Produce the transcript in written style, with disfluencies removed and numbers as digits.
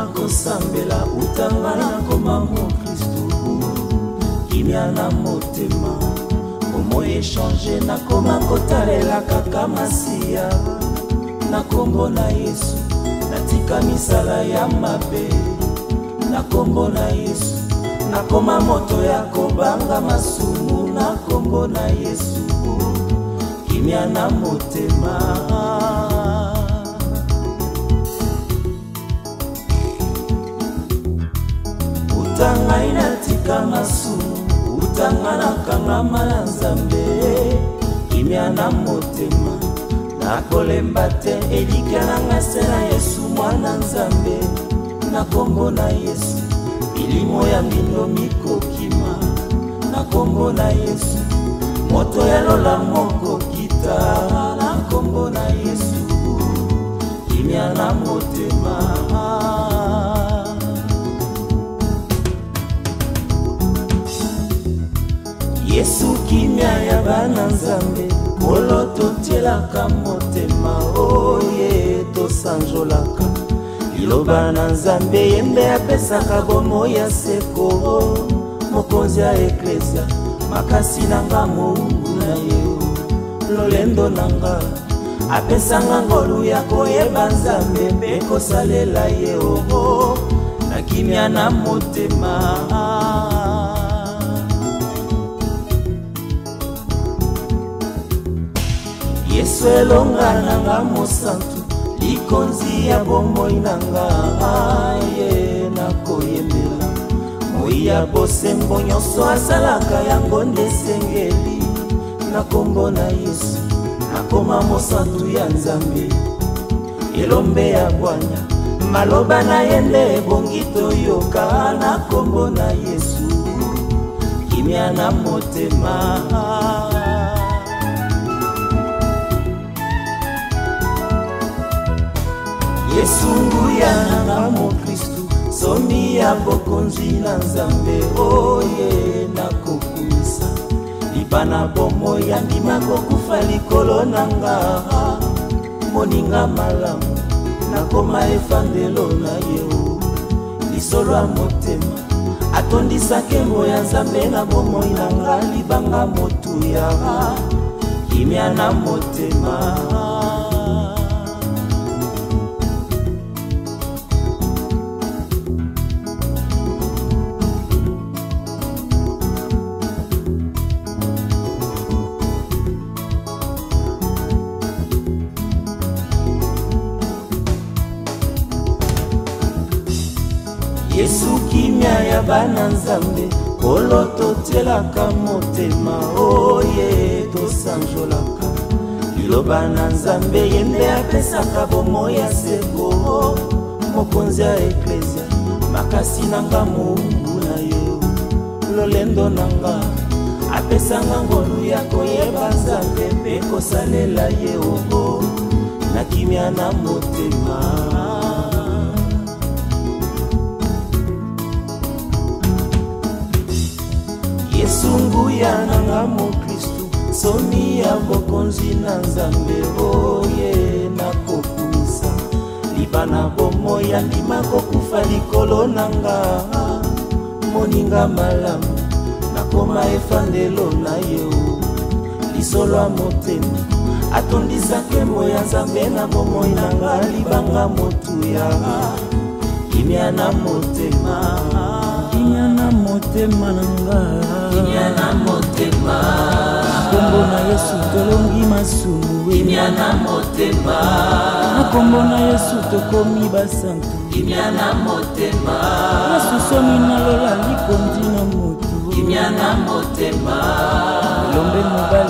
nakosambela utanga nakoma mo Kristu kimia na motema omo échanger nakoma kotalela kaka masiya na kombo na Yesu natika misala ya mabe na kombo na Yesu nakoma moto ya kobanga masumu na kombo na Yesu kimia na motema utanga inatika masumu utanga nakangama na Nzambe kimia na motema nakolemba te elika nanga sena Yesu mwana Nzambe na kombo na Yesu ilimo ya mino mikokima na kombo na Yesu moto ya lola moko kita na kombo na Yesu kimia na motema Yesu kimia ya bana Nzambe koloto telaka motema oye tosanjolaka liloba na Nzambe yembe apesaka bomo ya seko mokonzi ya eklesia makasi nanga moungu na yo lolendo nanga apesanga ngolu ya koyeba Nzambe mpe kosalela ye oho na kimia na motema Yesu elonga nanga mosantu likonzi ya bomoi nanga ye nakoyembela moi ya bosembo nyonso asalaka yango nde sengeli na kombo na Yesu nakoma mosantu ya Nzambe elombe ya bwanya maloba na ye nde ebongi toyoka na kombo na Yesu kimia na motema Yesu nguya nanga mo Kristu somi ya bokonzi na Nzambe oye nakokumisa libana bomo ya ndima kokufa likolo nanga moninga malamu nakoma efandelo na yeo lisolo ya motema atondisa kembo ya Nzambe na bomo nanga libanga motuya kimia na motema Yesu kimia ya bana Nzambe koloto telaka motema oye tosanjolaka liloba na Nzambe yembe apesaka bomo ya seko mokonzi ya eklesia makasi nanga moungu na yo lolendo nanga apesanga ngolu ya koyeba Nzambe mpe kosalela ye oho na kimia na motema Yesu nguya nanga mo Kristu somi ya bokonzi na Nzambe oye nakokumisa libana bomo ya ndima kokufa likolo nanga moninga malamu nakoma efandelo na yo lisolo ya motema atondisa kembo ya Nzambe na bomo nanga libanga motuya kimia na motema kimia na motema nanga kimia na motema kombo na Yesu tolongi masumu kimia na motema kombo na Yesu tokomi basantu kimia na motema Yesu somi na lola likondi na motu kimia na motema lombe mobali